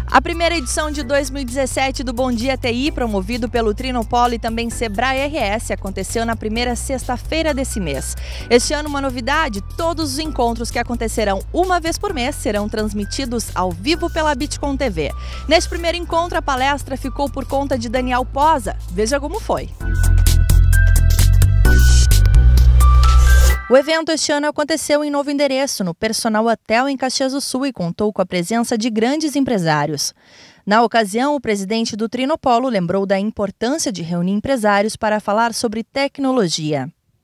A primeira edição de 2017 do Bom Dia TI, promovido pelo Trinopolo e também Sebrae RS, aconteceu na primeira sexta-feira desse mês. Este ano, uma novidade: todos os encontros que acontecerão uma vez por mês serão transmitidos ao vivo pela Bitcom TV. Neste primeiro encontro, a palestra ficou por conta de Daniel Posa. Veja como foi. O evento este ano aconteceu em novo endereço, no Personal Hotel em Caxias do Sul, e contou com a presença de grandes empresários. Na ocasião, o presidente do Trinopolo lembrou da importância de reunir empresários para falar sobre tecnologia.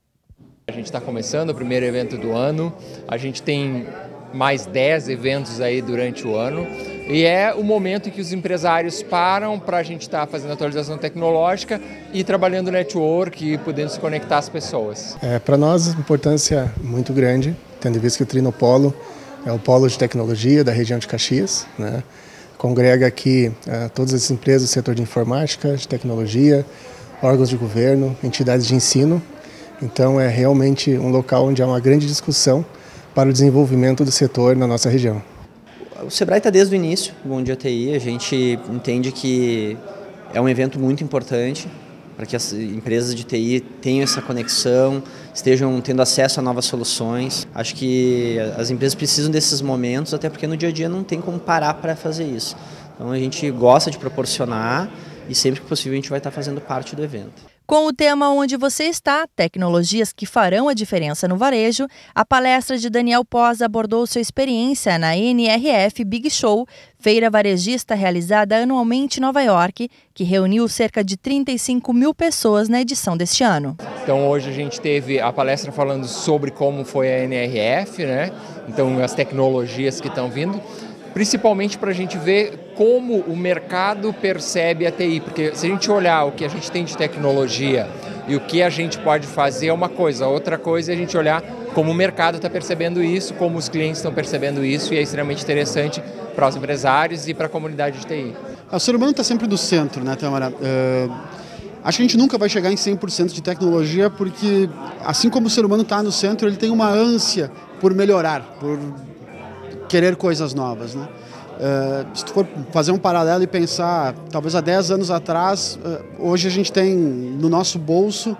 A gente está começando o primeiro evento do ano, a gente tem mais 10 eventos aí durante o ano e é o momento em que os empresários param para a gente estar fazendo atualização tecnológica e trabalhando network e podendo se conectar às pessoas. Para nós, importância muito grande, tendo em vista que o Trinopolo é o polo de tecnologia da região de Caxias, né? Congrega aqui todas as empresas do setor de informática, de tecnologia, órgãos de governo, entidades de ensino. Então é realmente um local onde há uma grande discussão para o desenvolvimento do setor na nossa região. O Sebrae está desde o início, Bom Dia TI. A gente entende que é um evento muito importante para que as empresas de TI tenham essa conexão, estejam tendo acesso a novas soluções. Acho que as empresas precisam desses momentos, até porque no dia a dia não tem como parar para fazer isso. Então a gente gosta de proporcionar e sempre que possível a gente vai estar fazendo parte do evento. Com o tema Onde Você Está, tecnologias que farão a diferença no varejo, a palestra de Daniel Posa abordou sua experiência na NRF Big Show, feira varejista realizada anualmente em Nova York, que reuniu cerca de 35 mil pessoas na edição deste ano. Então hoje a gente teve a palestra falando sobre como foi a NRF, né? Então as tecnologias que estão vindo. Principalmente para a gente ver como o mercado percebe a TI, porque se a gente olhar o que a gente tem de tecnologia e o que a gente pode fazer é uma coisa, outra coisa é a gente olhar como o mercado está percebendo isso, como os clientes estão percebendo isso, e é extremamente interessante para os empresários e para a comunidade de TI. O ser humano está sempre no centro, né, Tamara? Acho que a gente nunca vai chegar em 100% de tecnologia, porque assim como o ser humano está no centro, ele tem uma ânsia por melhorar, por querer coisas novas, né? Se tu for fazer um paralelo e pensar, talvez há 10 anos atrás, hoje a gente tem no nosso bolso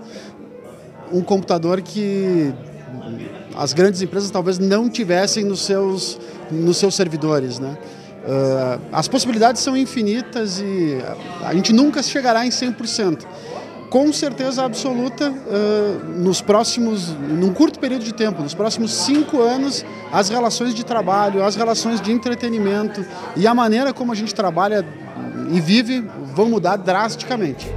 um computador que as grandes empresas talvez não tivessem nos seus servidores, né? As possibilidades são infinitas e a gente nunca chegará em 100%. Com certeza absoluta, num curto período de tempo, nos próximos 5 anos, as relações de trabalho, as relações de entretenimento e a maneira como a gente trabalha e vive vão mudar drasticamente.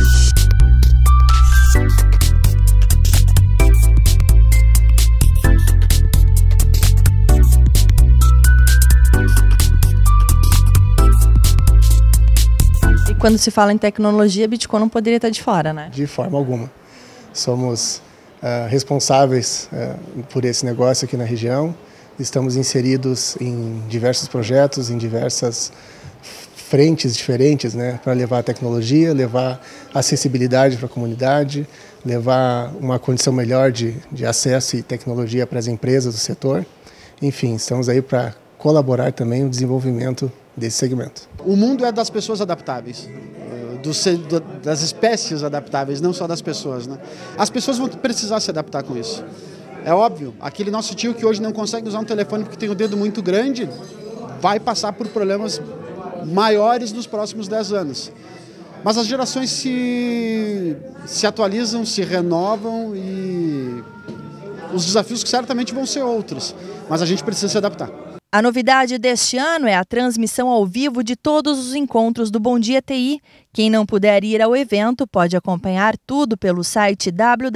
Quando se fala em tecnologia, a Bitcom não poderia estar de fora, né? De forma alguma. Somos responsáveis por esse negócio aqui na região. Estamos inseridos em diversos projetos, em diversas frentes diferentes, né, para levar a tecnologia, levar acessibilidade para a comunidade, levar uma condição melhor de acesso e tecnologia para as empresas do setor. Enfim, estamos aí para colaborar também no desenvolvimento desse segmento. O mundo é das pessoas adaptáveis, das espécies adaptáveis, não só das pessoas, né? As pessoas vão precisar se adaptar com isso. É óbvio, aquele nosso tio que hoje não consegue usar um telefone porque tem o dedo muito grande, vai passar por problemas maiores nos próximos 10 anos. Mas as gerações se atualizam, se renovam e os desafios certamente vão ser outros, mas a gente precisa se adaptar. A novidade deste ano é a transmissão ao vivo de todos os encontros do Bom Dia TI. Quem não puder ir ao evento pode acompanhar tudo pelo site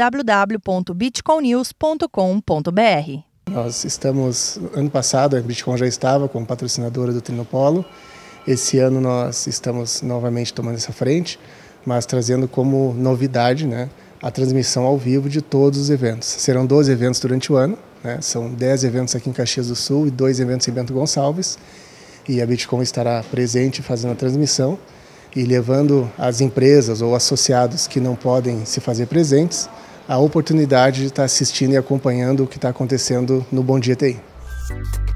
www.bitcomnews.com.br. Nós estamos, ano passado, a Bitcom já estava como patrocinadora do Trinopolo. Esse ano nós estamos novamente tomando essa frente, mas trazendo como novidade, né, a transmissão ao vivo de todos os eventos. Serão 12 eventos durante o ano. São 10 eventos aqui em Caxias do Sul e 2 eventos em Bento Gonçalves. E a Bitcom estará presente fazendo a transmissão e levando as empresas ou associados que não podem se fazer presentes a oportunidade de estar assistindo e acompanhando o que está acontecendo no Bom Dia TI.